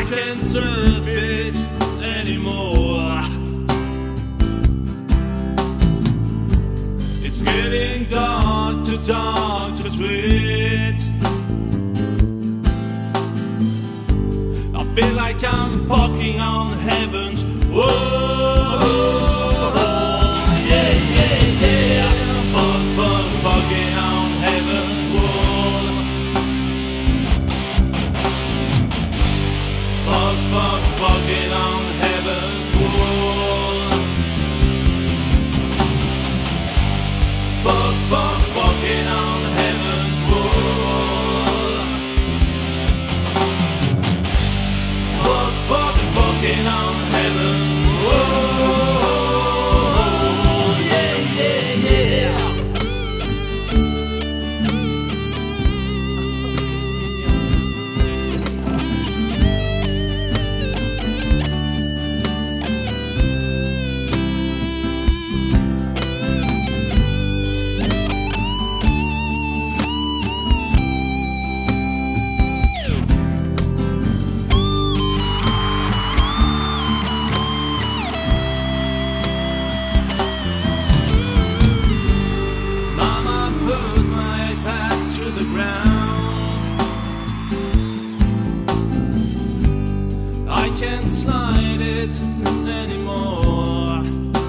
can't surf it anymore. It's getting dark to treat. I feel like I'm walking on heaven's wall. Yeah, yeah, yeah. Walking on heaven's wall. Walking on heaven's wall. Walking on heaven's wall. Walking on heaven's wall. Yeah, yeah, yeah. Put my back to the ground. I can't slide it anymore.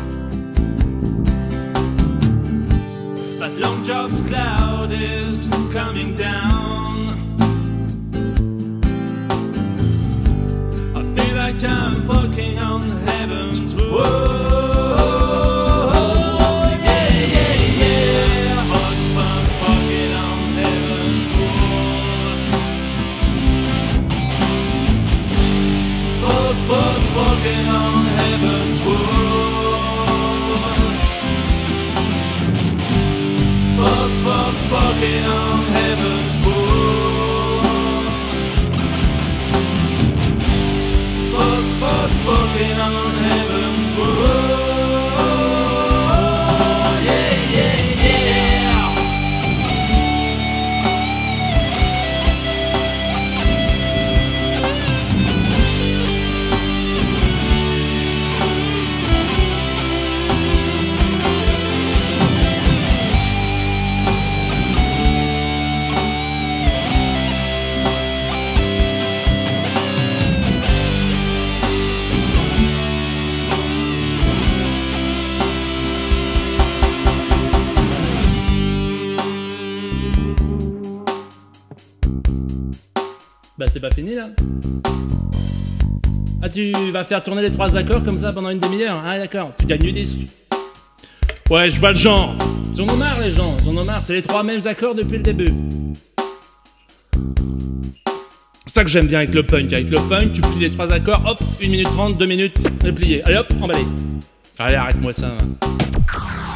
That long job's cloud is coming down. I feel like I'm walking on heaven's wall. Walking on heaven's wall. Walking on heaven's wall. Walking on heaven's wall. Yeah, yeah, yeah. Bah c'est pas fini là. Ah tu vas faire tourner les 3 accords comme ça pendant une demi-heure. Ah d'accord, tu gagnes du disque. Ouais je vois le genre. Ils en ont marre les gens, ils en ont marre. C'est les 3 mêmes accords depuis le début. C'est ça que j'aime bien avec le punk. Avec le punk tu plies les 3 accords, hop, 1 minute 30, 2 minutes, c'est plié. Allez hop, emballé. Allez arrête-moi ça.